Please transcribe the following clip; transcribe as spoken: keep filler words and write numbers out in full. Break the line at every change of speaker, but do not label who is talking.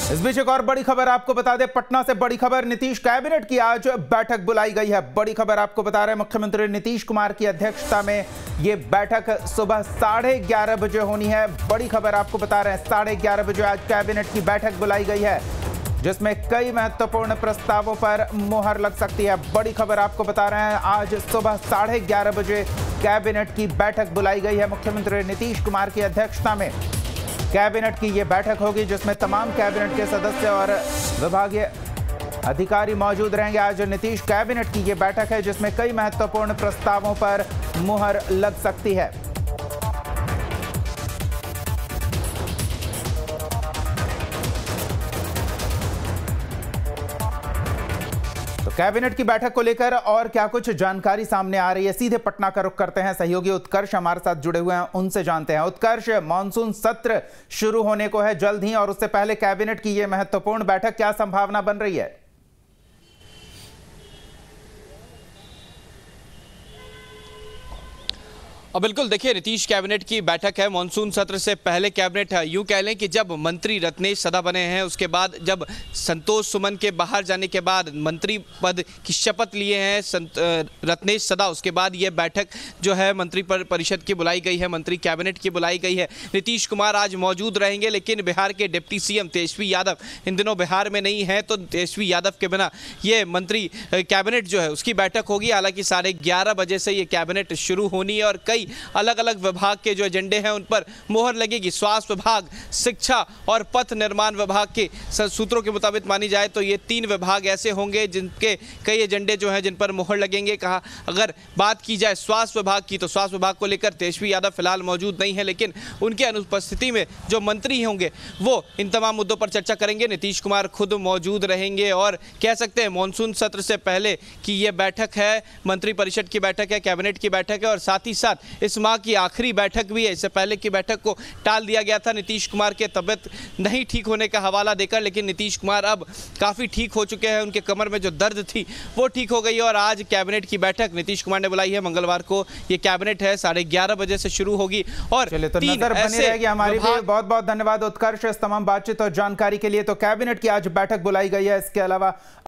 इस बीच एक और बड़ी खबर आपको बता दें, पटना से बड़ी खबर, नीतीश कैबिनेट की आज बैठक बुलाई गई है। बड़ी खबर आपको बता रहे हैं, मुख्यमंत्री नीतीश कुमार की अध्यक्षता में ये बैठक सुबह साढ़े ग्यारह बजे होनी है। बड़ी खबर आपको बता रहे हैं, साढ़े ग्यारह बजे आज कैबिनेट की बैठक बुलाई गई है, जिसमें कई महत्वपूर्ण प्रस्तावों पर मुहर लग सकती है। बड़ी खबर आपको बता रहे हैं, आज सुबह साढ़े ग्यारह बजे कैबिनेट की बैठक बुलाई गई है। मुख्यमंत्री नीतीश कुमार की अध्यक्षता में कैबिनेट की ये बैठक होगी, जिसमें तमाम कैबिनेट के सदस्य और विभागीय अधिकारी मौजूद रहेंगे। आज नीतीश कैबिनेट की ये बैठक है, जिसमें कई महत्वपूर्ण प्रस्तावों पर मुहर लग सकती है। तो कैबिनेट की बैठक को लेकर और क्या कुछ जानकारी सामने आ रही है, सीधे पटना का रुख करते हैं। सहयोगी उत्कर्ष हमारे साथ जुड़े हुए हैं, उनसे जानते हैं। उत्कर्ष, मॉनसून सत्र शुरू होने को है जल्द ही, और उससे पहले कैबिनेट की यह महत्वपूर्ण बैठक, क्या संभावना बन रही है?
और बिल्कुल देखिए, नीतीश कैबिनेट की बैठक है, मानसून सत्र से पहले कैबिनेट है। यूं कह लें कि जब मंत्री रत्नेश सदा बने हैं, उसके बाद जब संतोष सुमन के बाहर जाने के बाद मंत्री पद की शपथ लिए हैं रत्नेश सदा, उसके बाद ये बैठक जो है मंत्री परिषद की बुलाई गई है, मंत्री कैबिनेट की बुलाई गई है। नीतीश कुमार आज मौजूद रहेंगे, लेकिन बिहार के डिप्टी सीएम तेजस्वी यादव इन दिनों बिहार में नहीं है, तो तेजस्वी यादव के बिना ये मंत्री कैबिनेट जो है उसकी बैठक होगी। हालांकि साढ़े ग्यारह बजे से ये कैबिनेट शुरू होनी है और कई अलग अलग विभाग के जो एजेंडे हैं उन पर मोहर लगेगी। स्वास्थ्य विभाग, शिक्षा और पथ निर्माण विभाग के सूत्रों के मुताबिक मानी जाए तो ये तीन विभाग ऐसे होंगे जिनके कई एजेंडे जो हैं जिन पर मोहर लगेंगे। कहा अगर बात की जाए स्वास्थ्य विभाग की, तो स्वास्थ्य विभाग को लेकर तेजस्वी यादव फिलहाल मौजूद नहीं है, लेकिन उनके अनुपस्थिति में जो मंत्री होंगे वो इन तमाम मुद्दों पर चर्चा करेंगे। नीतीश कुमार खुद मौजूद रहेंगे और कह सकते हैं मानसून सत्र से पहले की ये बैठक है, मंत्री परिषद की बैठक है, कैबिनेट की बैठक है, और साथ ही साथ इस माह की आखिरी बैठक भी है। इससे पहले की बैठक को टाल दिया गया था नीतीश कुमार के तबियत नहीं ठीक होने का हवाला देकर, लेकिन नीतीश कुमार अब काफ़ी ठीक हो चुके हैं। उनके कमर में जो दर्द थी वो ठीक हो गई है और आज कैबिनेट की बैठक नीतीश कुमार ने बुलाई है। मंगलवार को ये कैबिनेट है, साढ़े ग्यारह बजे से शुरू होगी और
चलिए तो नजर बनी रहेगी हमारी भी। बहुत बहुत धन्यवाद उत्कर्ष इस तमाम बातचीत और जानकारी के लिए। तो कैबिनेट की आज बैठक बुलाई गई है, इसके अलावा